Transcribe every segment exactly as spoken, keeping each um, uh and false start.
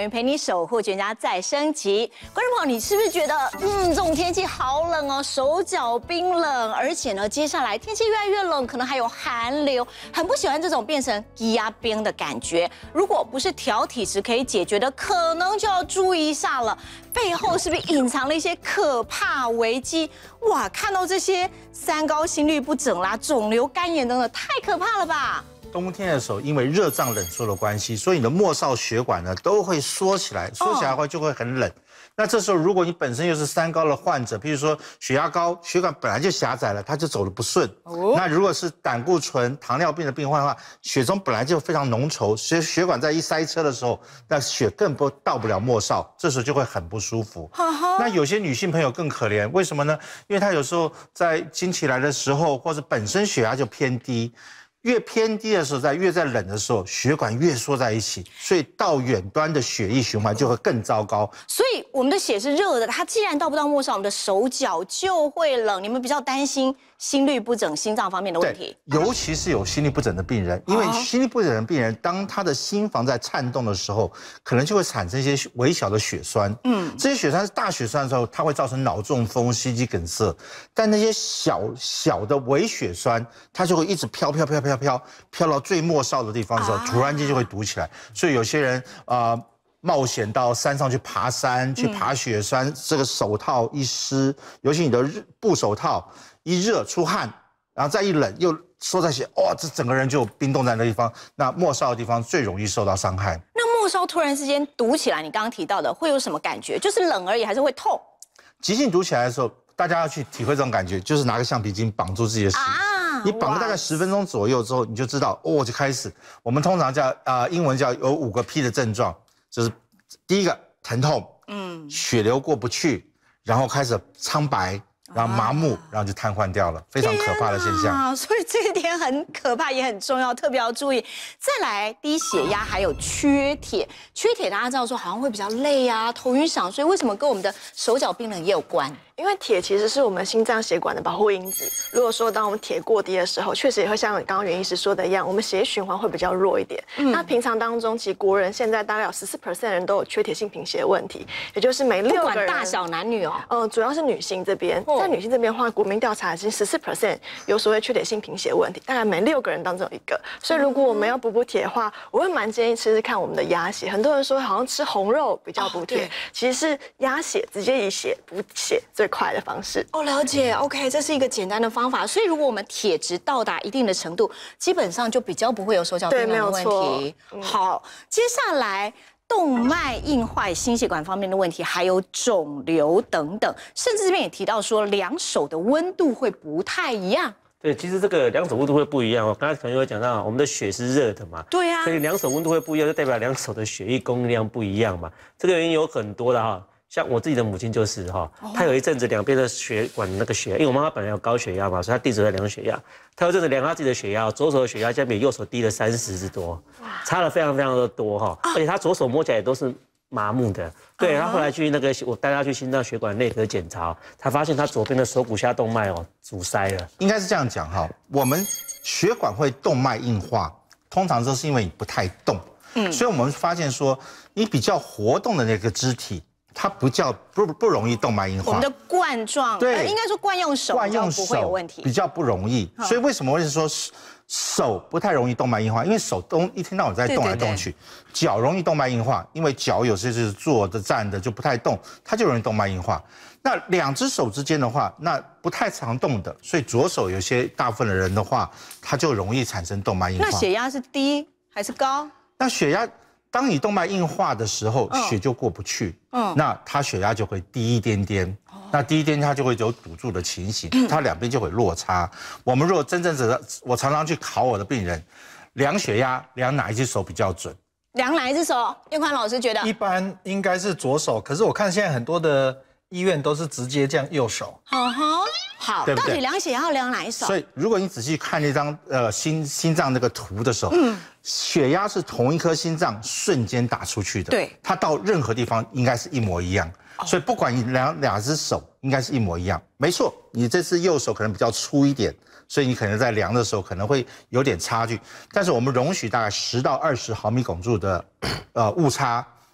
云陪你守护全家再升级。观众朋友，你是不是觉得，嗯，这种天气好冷哦，手脚冰冷，而且呢，接下来天气越来越冷，可能还有寒流，很不喜欢这种变成压冰的感觉。如果不是调体质可以解决的，可能就要注意一下了。背后是不是隐藏了一些可怕危机？哇，看到这些三高、心律不整啦、肿瘤、肝炎等等，太可怕了吧！ 冬天的时候，因为热胀冷缩的关系，所以你的末梢血管呢都会缩起来，缩起来的话就会很冷。那这时候，如果你本身又是三高的患者，譬如说血压高，血管本来就狭窄了，它就走得不顺。哦。那如果是胆固醇、糖尿病的病患的话，血中本来就非常浓稠，血血管在一塞车的时候，那血更不到不了末梢，这时候就会很不舒服。那有些女性朋友更可怜，为什么呢？因为她有时候在经期来的时候，或者本身血压就偏低。 越偏低的时候，在越在冷的时候，血管越缩在一起，所以到远端的血液循环就会更糟糕。 所以我们的血是热的，它既然到不到末梢，我们的手脚就会冷。你们比较担心心律不整、心脏方面的问题， 尤其是有心律不整的病人，因为心律不整的病人，当他的心房在颤动的时候，可能就会产生一些微小的血栓。嗯，这些血栓是大血栓的时候，它会造成脑中风、心肌梗塞。但那些小小的微血栓，它就会一直飘飘飘飘。 飘飘到最末梢的地方的时候，突然间就会堵起来。所以有些人啊、呃，冒险到山上去爬山，去爬雪山，嗯、这个手套一湿，尤其你的布手套一热出汗，然后再一冷又缩在血，哇、哦，这整个人就冰冻在那地方。那末梢的地方最容易受到伤害。 那末梢突然之间堵起来，你刚刚提到的会有什么感觉？就是冷而已，还是会痛？ 急性堵起来的时候，大家要去体会这种感觉，就是拿个橡皮筋绑住自己的手。啊 你绑了大概十分钟左右之后，你就知道哦，就开始。我们通常叫啊、呃，英文叫有五个 P 的症状，就是第一个疼痛，嗯，血流过不去，然后开始苍白，然后麻木，然后就瘫痪掉了，非常可怕的现象。 啊，所以这一点很可怕，也很重要，特别要注意。再来，低血压还有缺铁，缺铁大家知道说好像会比较累啊，头晕想睡，为什么跟我们的手脚冰冷也有关？ 因为铁其实是我们心脏血管的保护因子。如果说当我们铁过低的时候，确实也会像刚刚袁医师说的一样，我们血液循环会比较弱一点。嗯、那平常当中，其实国人现在大概有十四 percent 人都有缺铁性贫血的问题，也就是每六个人， 大小男女哦， 嗯、呃，主要是女性这边，在女性这边的话，国民调查已经十四 percent 有所谓缺铁性贫血问题，大概每六个人当中有一个。所以如果我们要补补铁的话，我会蛮建议吃吃看我们的鸭血。很多人说好像吃红肉比较补铁，哦、其实是鸭血直接以血补血。 最快的方式哦，了解。OK， 这是一个简单的方法。所以，如果我们铁质到达一定的程度，基本上就比较不会有手脚冰冷的问题。嗯、好，接下来动脉硬化、心血管方面的问题，还有肿瘤等等，甚至这边也提到说，两手的温度会不太一样。 对，其实这个两手温度会不一样哦。刚才可能有讲到，我们的血是热的嘛， 对呀， 所以两手温度会不一样，就代表两手的血液供应量不一样嘛。这个原因有很多的哈。 像我自己的母亲就是哈，她有一阵子两边的血管那个血压，因为我妈妈本来有高血压嘛，所以她一直在量血压。她有一阵子量她自己的血压，左手的血压竟然比右手低了三十之多，差了非常非常的多哈。而且她左手摸起来也都是麻木的。对，她后来去那个我带她去心脏血管内科检查，才发现她左边的手骨下动脉哦阻塞了。 应该是这样讲哈，我们血管会动脉硬化，通常都是因为你不太动。嗯，所以我们发现说，你比较活动的那个肢体。 它不叫不不容易动脉硬化， 我们的冠状对、呃，应该说惯用手惯用不会有问题， 比较不容易。嗯、所以为什么会说手不太容易动脉硬化？因为手动一天到晚在动来动去，脚容易动脉硬化，因为脚有些是坐的、站的就不太动，它就容易动脉硬化。那两只手之间的话，那不太常动的，所以左手有些大部分的人的话，它就容易产生动脉硬化。 那血压是低还是高？ 那血压。 当你动脉硬化的时候，嗯、血就过不去，嗯，那它血压就会低一点点，哦、那低一点点它就会有堵住的情形，嗯、它两边就会落差。我们如果真正的，我常常去考我的病人，量血压量哪一只手比较准？ 量哪一只手？叶宽老师觉得一般应该是左手，可是我看现在很多的医院都是直接这样右手。 嗯哼，好，到底量血压要量哪一手？ 所以如果你仔细看那张呃心心脏那个图的时候，嗯。 血压是同一颗心脏瞬间打出去的， 对， 它到任何地方应该是一模一样，哦、所以不管你两两只手，应该是一模一样。没错，你这次右手可能比较粗一点，所以你可能在量的时候可能会有点差距，但是我们容许大概十到二十毫米汞柱的呃误差，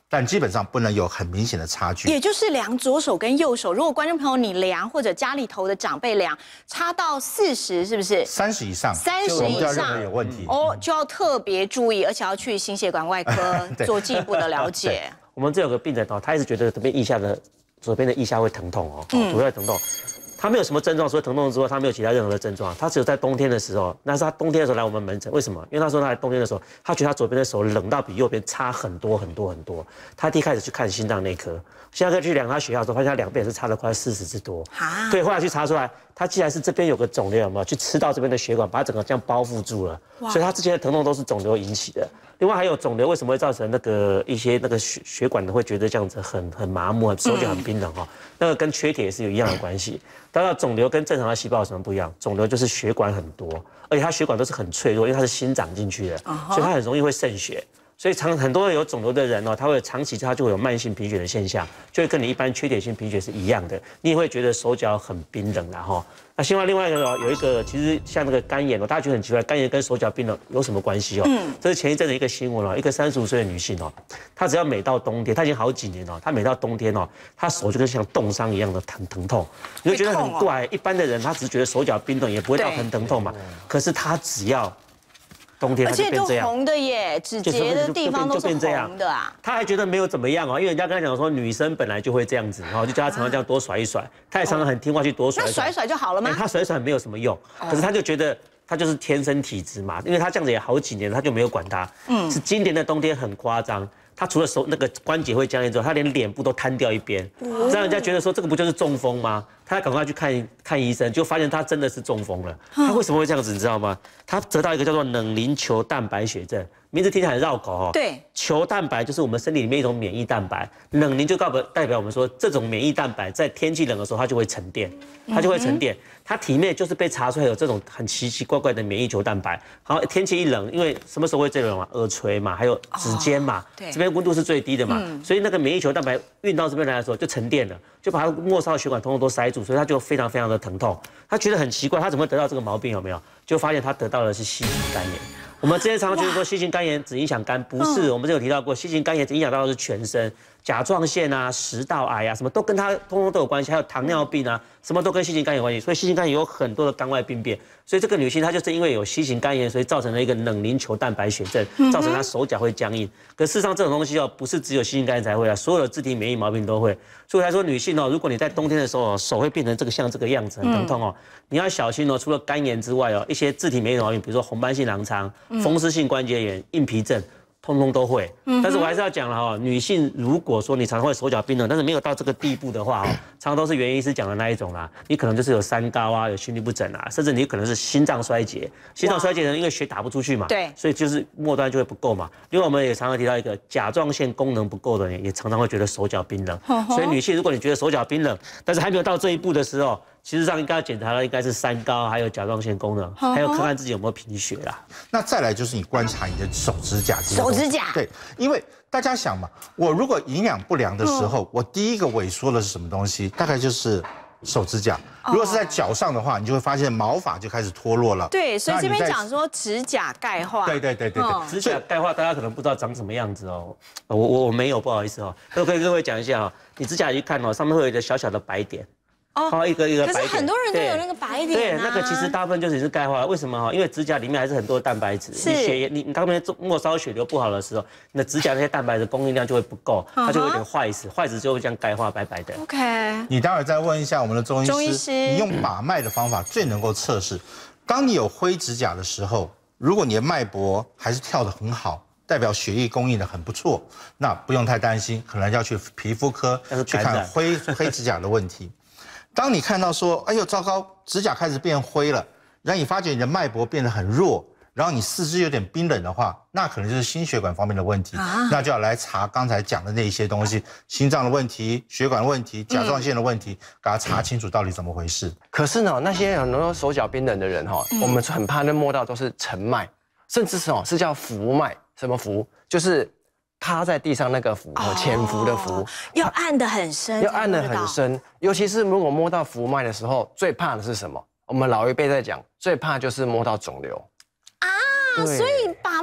但基本上不能有很明显的差距。 也就是量左手跟右手，如果观众朋友你量或者家里头的长辈量差到四十，是不是？ 三十以上， 三十以上有问题哦，就要特别注意，而且要去心血管外科做进一步的了解。 我们这有个病人哦，他一直觉得这边腋下的左边的腋下会疼痛哦， 嗯左边疼痛。他没有什么症状，除了疼痛之外，他没有其他任何的症状。他只有在冬天的时候，那是他冬天的时候来我们门诊。为什么？因为他说他在冬天的时候，他觉得他左边的手冷到比右边差很多很多很多。他第一开始去看心脏内科，心脏科去量他血压的时候，发现他两边也是差了快四十之多。啊，对，后来去查出来，他既然是这边有个肿瘤，有没有去吃到这边的血管，把它整个这样包覆住了，所以他之前的疼痛都是肿瘤引起的。另外还有肿瘤为什么会造成那个一些那个血血管的会觉得这样子很很麻木，手脚很冰冷哈，那个跟缺铁也是有一样的关系。当然肿瘤跟正常的细胞有什么不一样？肿瘤就是血管很多，而且它血管都是很脆弱，因为它是心长进去的，所以它很容易会渗血。所以常很多有肿瘤的人哦，他会长期他就会有慢性贫血的现象，就会跟你一般缺铁性贫血是一样的，你也会觉得手脚很冰冷然后。那另外另外一个哦，有一个其实像那个肝炎哦，大家觉得很奇怪，肝炎跟手脚冰冷有什么关系哦？嗯，这是前一阵的一个新闻哦，一个三十五岁的女性哦，她只要每到冬天，她已经好几年哦，她每到冬天哦，她手就跟像冻伤一样的疼疼痛，你会觉得很怪。一般的人他只是觉得手脚冰冷，也不会到很疼痛嘛，可是她只要冬天而且都红的耶，指节的地方都是红的啊。 他还觉得没有怎么样哦，因为人家跟他讲说女生本来就会这样子，然后就叫他常常这样多甩一甩，他也常常很听话去多甩一甩。 那甩甩就好了吗？ 他甩甩没有什么用，可是他就觉得他就是天生体质嘛，因为他这样子也好几年，他就没有管他。嗯，是今年的冬天很夸张。他除了手那个关节会僵硬之后，他连脸部都瘫掉一边，让人家觉得说这个不就是中风吗？他赶快去看看医生，就发现他真的是中风了。他为什么会这样子？你知道吗？他得到一个叫做冷凝球蛋白血症，名字听起来很绕口哦。 对， 球蛋白就是我们身体里面一种免疫蛋白，冷凝就代表代表我们说这种免疫蛋白在天气冷的时候它就会沉淀，它就会沉淀。它体内就是被查出来有这种很奇奇怪怪的免疫球蛋白。好，天气一冷，因为什么时候会最冷嘛？耳垂嘛，还有指尖嘛，这边温度是最低的嘛，所以那个免疫球蛋白运到这边来的时候就沉淀了，就把它末梢血管通通都塞住，所以它就非常非常的疼痛。他觉得很奇怪，他怎么会得到这个毛病？有没有？就发现他得到的是细菌肝炎。我们之前常常觉得说细菌肝炎只影响肝，不是，我们之前有提到过，细菌肝炎只影响到的是全身，甲状腺啊、食道癌啊，什么都跟它通通都有关系，还有糖尿病啊，什么都跟细菌肝炎有关系。所以细菌肝炎有很多的肝外病变，所以这个女性她就是因为有细菌肝炎，所以造成了一个冷凝球蛋白血症，造成她手脚会僵硬。可事实上这种东西哦，不是只有细菌肝炎才会啊，所有的自体免疫毛病都会。所以来说，女性哦，如果你在冬天的时候手会变成这个像这个样子，很疼痛哦，你要小心哦。除了肝炎之外哦，一些自体免疫毛病，比如说红斑性狼疮、风湿性关节炎、硬皮症。通通都会，但是我还是要讲了哈，女性如果说你常常会手脚冰冷，但是没有到这个地步的话，常常都是原因是讲的那一种啦，你可能就是有三高啊，有心律不整啊，甚至你可能是心脏衰竭，心脏衰竭的人因为血打不出去嘛， 对， 所以就是末端就会不够嘛。另外我们也常常提到一个甲状腺功能不够的人，也常常会觉得手脚冰冷，所以女性如果你觉得手脚冰冷，但是还没有到这一步的时候。其实上应该要检查的应该是三高，还有甲状腺功能，还有看看自己有没有贫血啦。 那再来就是你观察你的手指甲， 手指甲对，因为大家想嘛，我如果营养不良的时候，我第一个萎缩的是什么东西？大概就是手指甲。如果是在脚上的话，你就会发现毛发就开始脱落了。 对，所以这边讲说指甲钙化。 对对对对对， 指甲钙化大家可能不知道长什么样子哦。我我我没有，不好意思哦。都可以跟各位讲一下哦，你指甲一看哦，上面会有一个小小的白点。哦，一个一个白点， 可是很多人都有那个白点、啊。 对，那个其实大部分就是钙化。为什么哈？因为指甲里面还是很多蛋白质。你血液，你你当面末梢血流不好的时候，你的指甲那些蛋白质供应量就会不够，它就会有点坏死，坏死就会这样钙化白白的。 OK。 你待会再问一下我们的中医师，中医师你用把脉的方法最能够测试，当你有灰指甲的时候，如果你的脉搏还是跳得很好。代表血液供应的很不错，那不用太担心，可能要去皮肤科去看灰黑指甲的问题。当你看到说，哎呦糟糕，指甲开始变灰了，然后你发觉你的脉搏变得很弱，然后你四肢有点冰冷的话，那可能就是心血管方面的问题，啊、那就要来查刚才讲的那一些东西，心脏的问题、血管问题、甲状腺的问题，给他查清楚到底怎么回事。 可是呢，那些很多手脚冰冷的人哈，我们很怕那摸到都是沉脉，甚至是哦是叫浮脉。什么浮？就是趴在地上那个浮，潜伏的浮， 要按得很深， 要按得很深。尤其是如果摸到浮脉的时候，最怕的是什么？我们老一辈在讲，最怕就是摸到肿瘤啊。所以把脉可以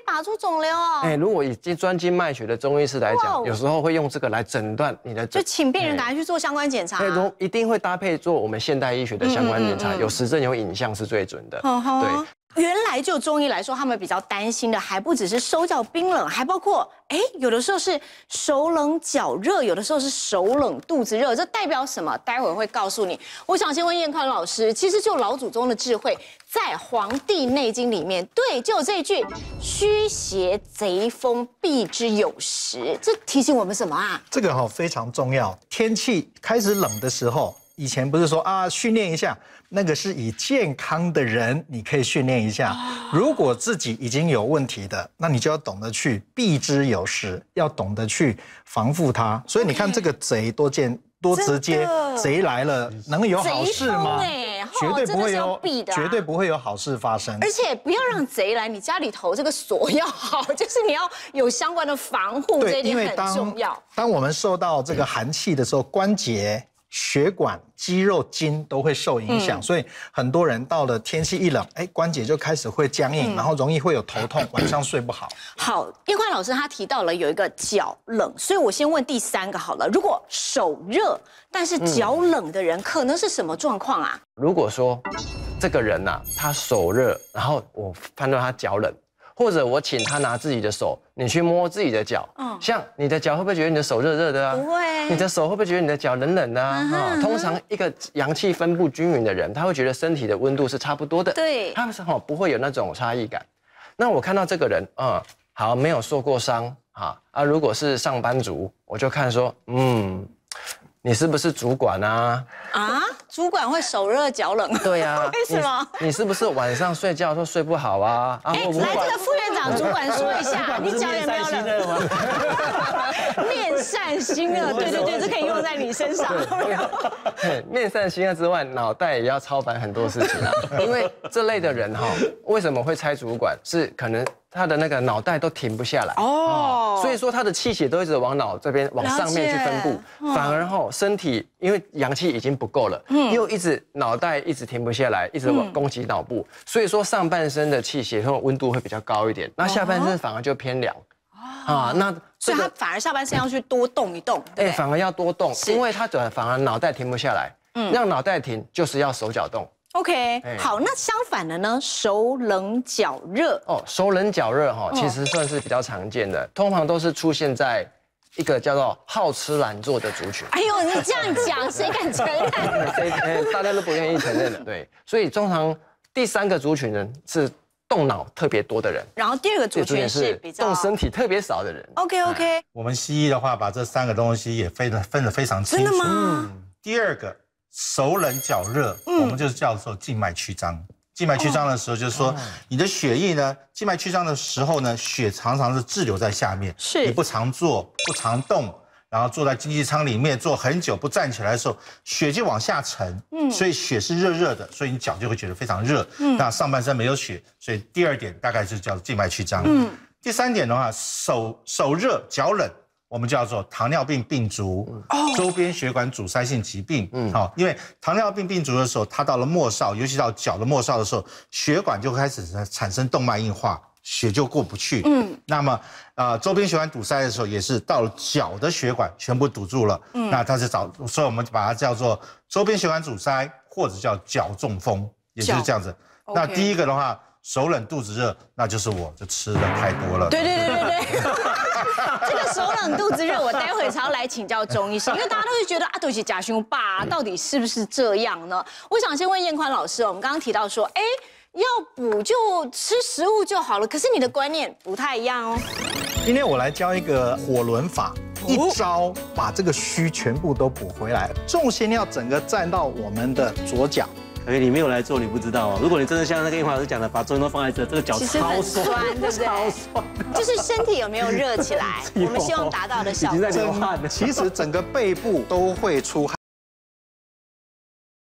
拔出肿瘤哦。 哎，如果以专精脉学的中医师来哇哦讲，有时候会用这个来诊断你的就请病人赶快去做相关检查。 对，都一定会搭配做我们现代医学的相关检查，有实证有影像是最准的。对。 原来就中医来说，他们比较担心的还不只是手脚冰冷，还包括哎，有的时候是手冷脚热，有的时候是手冷肚子热，这代表什么？待会儿会告诉你。我想先问燕宽老师，其实就老祖宗的智慧，在《黄帝内经》里面，对，就有这一句“虚邪贼风，避之有时”，这提醒我们什么啊？ 这个哈非常重要。天气开始冷的时候，以前不是说啊训练一下。 那个是以健康的人，你可以训练一下。如果自己已经有问题的，那你就要懂得去避之有时，要懂得去防护它。所以你看这个贼多见多直接，贼来了能有好事吗？绝对不会有，绝对不会有好事发生。 而且不要让贼来，你家里头这个锁要好，就是你要有相关的防护，这一点很重要。 当我们受到这个寒气的时候，关节。 血管、肌肉、筋都会受影响，嗯、所以很多人到了天气一冷，哎，关节就开始会僵硬，嗯、然后容易会有头痛，晚上睡不好。 好，燕宽老师他提到了有一个脚冷，所以我先问第三个好了。如果手热但是脚冷的人，嗯、可能是什么状况啊？ 如果说这个人呐、啊，他手热，然后我判断他脚冷。 或者我请他拿自己的手，你去摸自己的脚，嗯，像你的脚会不会觉得你的手热热的啊？ 不会。 你的手会不会觉得你的脚冷冷的啊？啊，通常一个阳气分布均匀的人，他会觉得身体的温度是差不多的， 对， 他是哈不会有那种差异感。那我看到这个人，嗯，好，没有受过伤，啊啊，如果是上班族，我就看说，嗯。 你是不是主管啊？ 啊，主管会手热脚冷？ 对呀、啊， 为什么你？你是不是晚上睡觉都睡不好啊？啊， 哎，来这个副院长主管说一下，你脚有没有冷？面善心热，对对对，这可以用在你身上。 面善心热之外，脑袋也要操烦很多事情啊。因为这类的人哈，为什么会猜主管？是可能。 他的那个脑袋都停不下来哦，所以说他的气血都一直往脑这边往上面去分布，反而后身体因为阳气已经不够了，嗯，又一直脑袋一直停不下来，一直往攻击脑部，所以说上半身的气血和温度会比较高一点，那下半身反而就偏凉，啊，那所以他反而下半身要去多动一动， 哎，反而要多动，因为他转反而脑袋停不下来，嗯，让脑袋停就是要手脚动。 OK， 好，那相反的呢？手冷脚热哦，手冷脚热哈，其实算是比较常见的，通常都是出现在一个叫做好吃懒做的族群。 哎呦，你这样讲，谁敢承认？ 谁大家都不愿意承认的，对。所以通常第三个族群人是动脑特别多的人， 然后第二个族群是比较动身体特别少的人。 OK OK， 我们西医的话，把这三个东西也分得分得非常清楚。 真的吗？ 第二个。 手冷脚热，我们就是叫做静脉曲张。静脉曲张的时候，就是说你的血液呢，静脉曲张的时候呢，血常常是滞留在下面， 是你不常坐、不常动，然后坐在经济舱里面坐很久不站起来的时候，血就往下沉，嗯，所以血是热热的，所以你脚就会觉得非常热。嗯，那上半身没有血，所以第二点大概就叫静脉曲张。嗯，第三点的话，手手热脚冷。 我们叫做糖尿病病足，周边血管阻塞性疾病。嗯，好，因为糖尿病病足的时候，它到了末梢，尤其到脚的末梢的时候，血管就开始产生动脉硬化，血就过不去。嗯，那么呃，周边血管堵塞的时候，也是到了脚的血管全部堵住了。嗯，那它是找，所以我们把它叫做周边血管阻塞，或者叫脚中风，也就是这样子。那第一个的话，手冷肚子热，那就是我就吃的太多了。 对对对对对。这个手冷肚子热，我待会才要来请教中医师，因为大家都会觉得啊，对不起，假胸爸到底是不是这样呢？我想先问燕宽老师，我们刚刚提到说，哎，要补就吃食物就好了，可是你的观念不太一样哦。 今天我来教一个火轮法，一招把这个虚全部都补回来，重心要整个站到我们的左脚。 可是你没有来做，你不知道哦。如果你真的像那个燕华老师讲的，把重心都放在这，这个脚超酸， 对不对？超酸，就是身体有没有热起来？我们希望达到的效果。 已经在流汗了。 其实整个背部都会出汗。